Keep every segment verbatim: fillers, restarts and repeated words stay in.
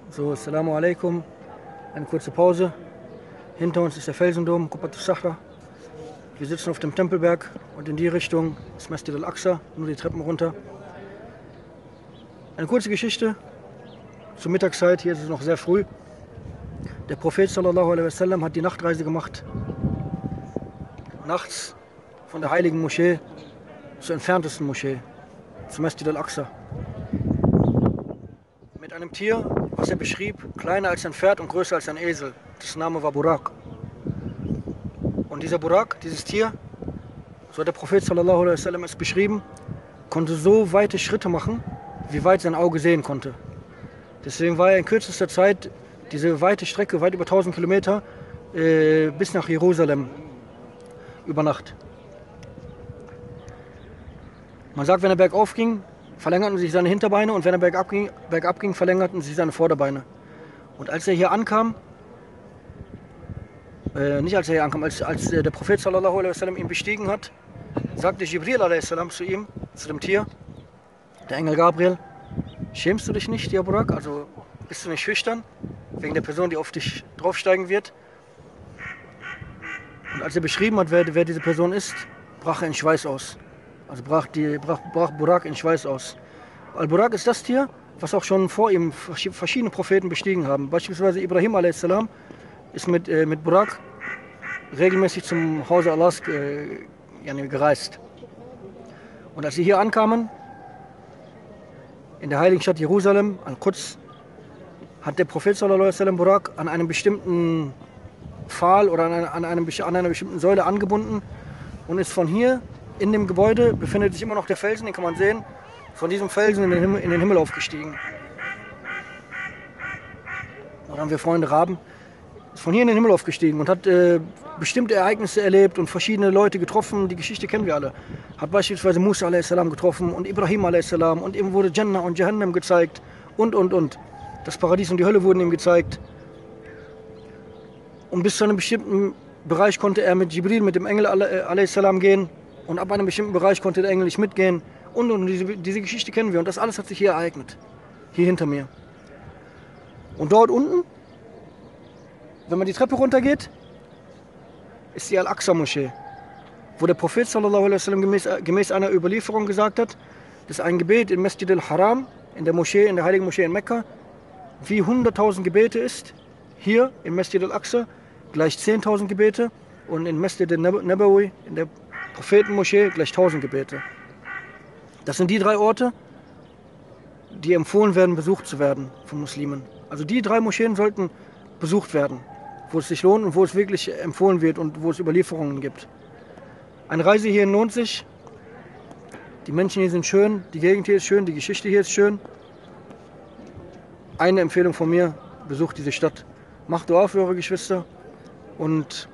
So, Assalamu alaikum. Eine kurze Pause. Hinter uns ist der Felsendom, Qubbat al-Sahra. Wir sitzen auf dem Tempelberg und in die Richtung ist Masjid al-Aqsa, nur die Treppen runter. Eine kurze Geschichte zur Mittagszeit, hier ist es noch sehr früh. Der Prophet sallallahu alaihi wasallam hat die Nachtreise gemacht. Nachts von der heiligen Moschee zur entferntesten Moschee, zum Masjid al-Aqsa. Mit einem Tier, was er beschrieb, kleiner als ein Pferd und größer als ein Esel. Das Name war Burak. Und dieser Burak, dieses Tier, so hat der Prophet sallallahu alaihi wasallam es beschrieben, konnte so weite Schritte machen, wie weit sein Auge sehen konnte. Deswegen war er in kürzester Zeit diese weite Strecke, weit über tausend Kilometer, äh, bis nach Jerusalem über Nacht. Man sagt, wenn er bergauf ging, verlängerten sich seine Hinterbeine und wenn er bergab ging, bergab ging, verlängerten sich seine Vorderbeine. Und als er hier ankam, äh, nicht als er hier ankam, als, als der Prophet sallallahu alaihi wasallam ihn bestiegen hat, sagte Jibril alaihi salam zu ihm, zu dem Tier, der Engel Gabriel: Schämst du dich nicht, ja Burak? Also bist du nicht schüchtern wegen der Person, die auf dich draufsteigen wird? Und als er beschrieben hat, wer, wer diese Person ist, brach er in Schweiß aus. Also brach, die, brach, brach Burak in Schweiß aus. Al-Burak ist das Tier, was auch schon vor ihm verschiedene Propheten bestiegen haben. Beispielsweise Ibrahim alaihi salam ist mit, äh, mit Burak regelmäßig zum Hause Allahs äh, gereist. Und als sie hier ankamen, in der heiligen Stadt Jerusalem, Al-Quds, hat der Prophet sallallahu alaihi wasallam Burak an einem bestimmten Pfahl oder an, einer, an, einem, an einer bestimmten Säule angebunden und ist von hier, in dem Gebäude befindet sich immer noch der Felsen, den kann man sehen, von diesem Felsen in den Himmel, in den Himmel aufgestiegen. Da haben wir Freunde Raben, ist von hier in den Himmel aufgestiegen und hat äh, bestimmte Ereignisse erlebt und verschiedene Leute getroffen. Die Geschichte kennen wir alle. Hat beispielsweise Musa alaihi salam getroffen und Ibrahim alaihi salam und ihm wurde Jannah und Jahannam gezeigt und und und. Das Paradies und die Hölle wurden ihm gezeigt. Und bis zu einem bestimmten Bereich konnte er mit Jibril, mit dem Engel alaihi salam gehen. Und ab einem bestimmten Bereich konnte der Engel nicht mitgehen. Und, und diese, diese Geschichte kennen wir. Und das alles hat sich hier ereignet. Hier hinter mir. Und dort unten, wenn man die Treppe runtergeht, ist die Al-Aqsa-Moschee. Wo der Prophet sallallahu alaihi wasallam gemäß, gemäß einer Überlieferung gesagt hat, dass ein Gebet in Masjid al-Haram, in der Moschee, in der heiligen Moschee in Mekka, wie hunderttausend Gebete ist. Hier in Masjid al-Aqsa gleich zehntausend Gebete. Und in Masjid al-Nabawi, in der Prophetenmoschee, gleich tausend Gebete. Das sind die drei Orte, die empfohlen werden, besucht zu werden von Muslimen. Also die drei Moscheen sollten besucht werden, wo es sich lohnt und wo es wirklich empfohlen wird und wo es Überlieferungen gibt. Eine Reise hierhin lohnt sich. Die Menschen hier sind schön, die Gegend hier ist schön, die Geschichte hier ist schön. Eine Empfehlung von mir: besucht diese Stadt. Macht Dua für eure Geschwister. Und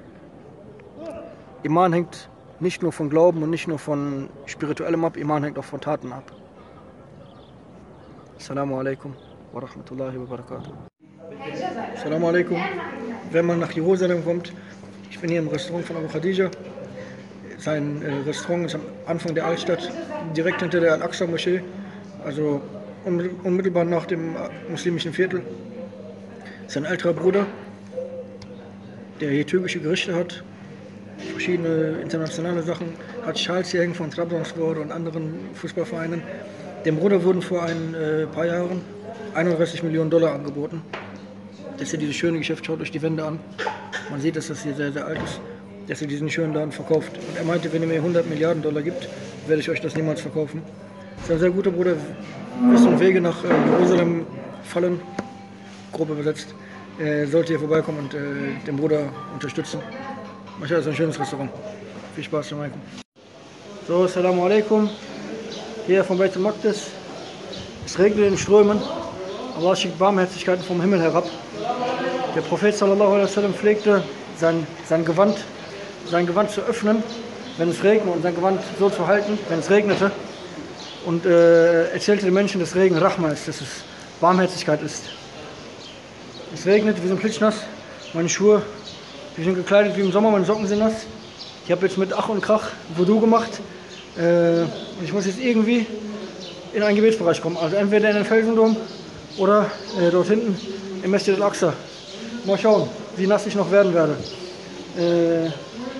Iman hängt nicht nur von Glauben und nicht nur von Spirituellem ab, Iman hängt auch von Taten ab. Assalamu alaikum wa rahmatullahi wa barakatuh. Assalamu alaikum. Wenn man nach Jerusalem kommt, ich bin hier im Restaurant von Abu Khadija. Sein äh, Restaurant ist am Anfang der Altstadt, direkt hinter der Al-Aqsa-Moschee, also unmittelbar nach dem muslimischen Viertel. Sein älterer Bruder, der hier türkische Gerichte hat, verschiedene internationale Sachen, hat Schals hier hängen von Trabzonspor und anderen Fußballvereinen. Dem Bruder wurden vor ein äh, paar Jahren einunddreißig Millionen Dollar angeboten. Dass er dieses schöne Geschäft, schaut euch die Wände an. Man sieht, dass das hier sehr, sehr alt ist, dass er diesen schönen Laden verkauft. Und er meinte, wenn ihr mir hundert Milliarden Dollar gibt, werde ich euch das niemals verkaufen. Das ist ein sehr guter Bruder, wessen Wege nach äh, Jerusalem fallen, grob übersetzt. Äh, sollte hier vorbeikommen und äh, den Bruder unterstützen. Mashallah, ist ein schönes Restaurant. Viel Spaß, Assalamu alaikum. So, Assalamu alaikum. Hier von Beit al-Maqdis. Es regnet in Strömen. Allah schickt Barmherzigkeiten vom Himmel herab. Der Prophet sallallahu alaihi wasallam pflegte sein, sein, Gewand, sein Gewand zu öffnen, wenn es regnete, und sein Gewand so zu halten, wenn es regnete. Und äh, erzählte den Menschen, dass Regen Rahma ist, dass es Barmherzigkeit ist. Es regnet, wir sind klitschnass. Meine Schuhe, wir sind gekleidet wie im Sommer, meine Socken sind nass. Ich habe jetzt mit Ach und Krach Wudu gemacht. Äh, ich muss jetzt irgendwie in einen Gebetsbereich kommen. Also entweder in den Felsendom Oder äh, dort hinten im Masjid al-Aqsa. Mal schauen, wie nass ich noch werden werde. Äh,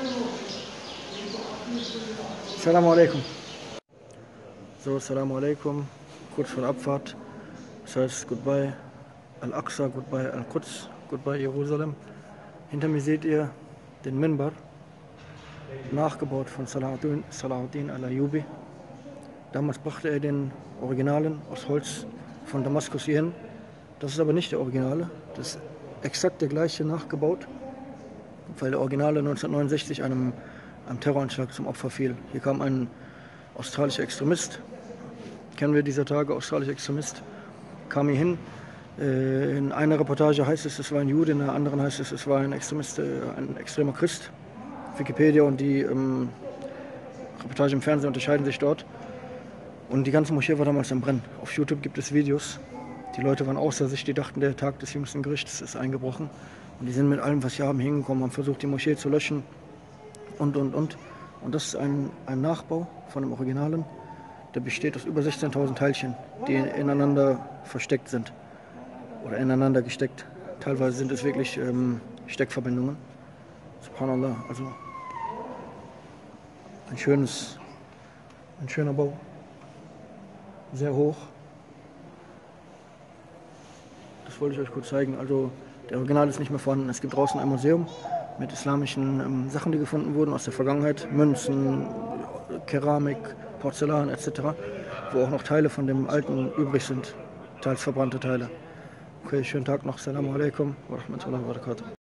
Assalamu alaikum. So, Assalamu alaikum. Kurz vor der Abfahrt. Das heißt, goodbye Al-Aqsa, goodbye Al-Quds, goodbye Jerusalem. Hinter mir seht ihr den Minbar, nachgebaut von Salahuddin, Salahuddin al-Ayyubi. Damals brachte er den Originalen aus Holz von Damaskus hierhin. Das ist aber nicht der Originale, das ist exakt der gleiche nachgebaut, weil der Originale neunzehnhundertneunundsechzig einem, einem Terroranschlag zum Opfer fiel. Hier kam ein australischer Extremist, kennen wir dieser Tage, australischer Extremist, kam hier hin. In einer Reportage heißt es, es war ein Jude, in der anderen heißt es, es war ein Extremist, ein extremer Christ. Wikipedia und die ähm, Reportage im Fernsehen unterscheiden sich dort. Und die ganze Moschee war damals am Brennen. Auf YouTube gibt es Videos. Die Leute waren außer sich, die dachten, der Tag des jüngsten Gerichts ist eingebrochen. Und die sind mit allem, was sie haben, hingekommen, haben versucht, die Moschee zu löschen und, und, und. Und das ist ein, ein Nachbau von dem Originalen. Der besteht aus über sechzehntausend Teilchen, die ineinander versteckt sind. Oder ineinander gesteckt. Teilweise sind es wirklich ähm, Steckverbindungen. Subhanallah, also ein schönes, ein schöner Bau. Sehr hoch. Das wollte ich euch kurz zeigen. Also der Original ist nicht mehr vorhanden. Es gibt draußen ein Museum mit islamischen ähm, Sachen, die gefunden wurden aus der Vergangenheit. Münzen, Keramik, Porzellan et cetera. Wo auch noch Teile von dem alten übrig sind. Teils verbrannte Teile. Okay, schönen Tag noch. Assalamu alaikum wa rahmatullahi wa barakatuh.